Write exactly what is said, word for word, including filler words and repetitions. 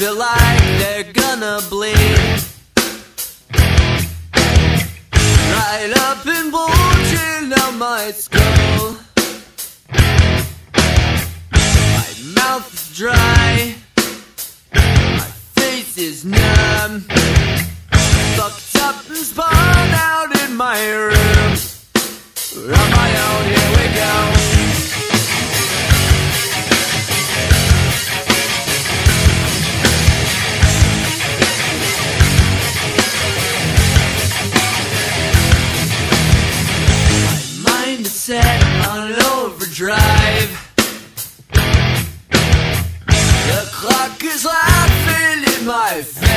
feel like they're gonna bleed right up and bulging out my skull. My mouth is dry, my face is numb, fucked up and spun out in my room. On my own, here we go. Set on overdrive. The clock is laughing in my face.